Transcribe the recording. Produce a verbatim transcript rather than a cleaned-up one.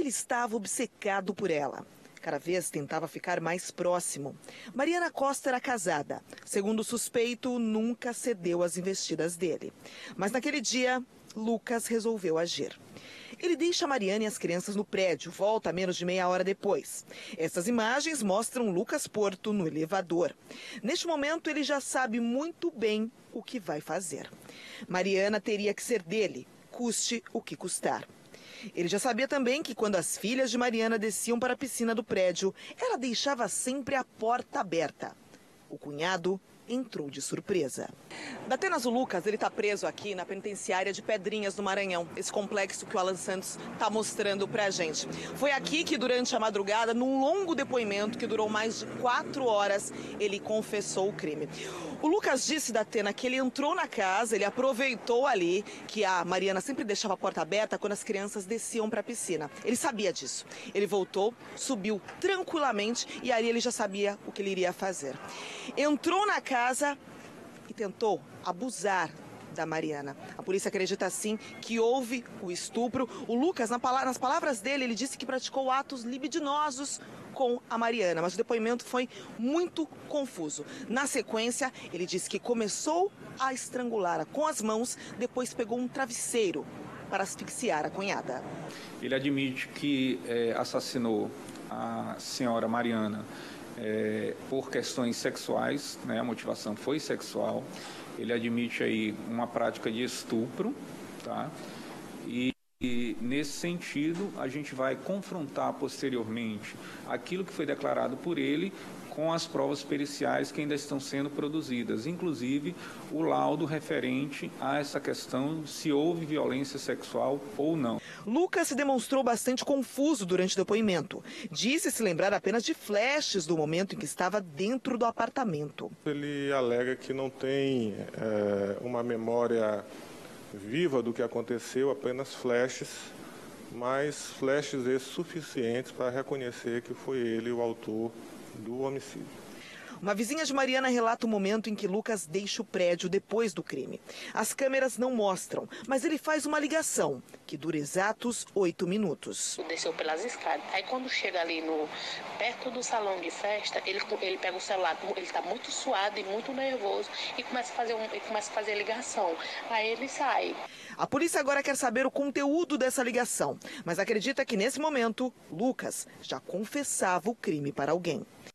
ele estava obcecado por ela. Cada vez tentava ficar mais próximo. Mariana Costa era casada. Segundo o suspeito, nunca cedeu às investidas dele. Mas naquele dia, Lucas resolveu agir. Ele deixa Mariana e as crianças no prédio, volta menos de meia hora depois. Essas imagens mostram Lucas Porto no elevador. Neste momento, ele já sabe muito bem o que vai fazer. Mariana teria que ser dele, custe o que custar. Ele já sabia também que quando as filhas de Mariana desciam para a piscina do prédio, ela deixava sempre a porta aberta. O cunhado entrou de surpresa. Datenas, o Lucas, ele está preso aqui na penitenciária de Pedrinhas, no Maranhão. Esse complexo que o Alan Santos está mostrando para a gente. Foi aqui que, durante a madrugada, num longo depoimento que durou mais de quatro horas, ele confessou o crime. O Lucas disse, Datena, que ele entrou na casa, ele aproveitou ali que a Mariana sempre deixava a porta aberta quando as crianças desciam para a piscina. Ele sabia disso. Ele voltou, subiu tranquilamente e ali ele já sabia o que ele iria fazer. Entrou na casa e tentou abusar da Mariana. A polícia acredita, sim, que houve o estupro. O Lucas, nas palavras dele, ele disse que praticou atos libidinosos com a Mariana, mas o depoimento foi muito confuso. Na sequência, ele disse que começou a estrangulá-la com as mãos, depois pegou um travesseiro para asfixiar a cunhada. Ele admite que é, assassinou a senhora Mariana é, por questões sexuais, né? A motivação foi sexual. Ele admite aí uma prática de estupro, tá? E E, nesse sentido, a gente vai confrontar posteriormente aquilo que foi declarado por ele com as provas periciais que ainda estão sendo produzidas, inclusive o laudo referente a essa questão se houve violência sexual ou não. Lucas se demonstrou bastante confuso durante o depoimento. Disse se lembrar apenas de flashes do momento em que estava dentro do apartamento. Ele alega que não tem é, uma memória viva do que aconteceu, apenas flashes, mas flashes esses suficientes para reconhecer que foi ele o autor do homicídio. Uma vizinha de Mariana relata o momento em que Lucas deixa o prédio depois do crime. As câmeras não mostram, mas ele faz uma ligação, que dura exatos oito minutos. Desceu pelas escadas. Aí quando chega ali no, perto do salão de festa, ele, ele pega o celular, ele está muito suado e muito nervoso e começa a fazer, um, e começa a fazer a ligação. Aí ele sai. A polícia agora quer saber o conteúdo dessa ligação, mas acredita que nesse momento, Lucas já confessava o crime para alguém.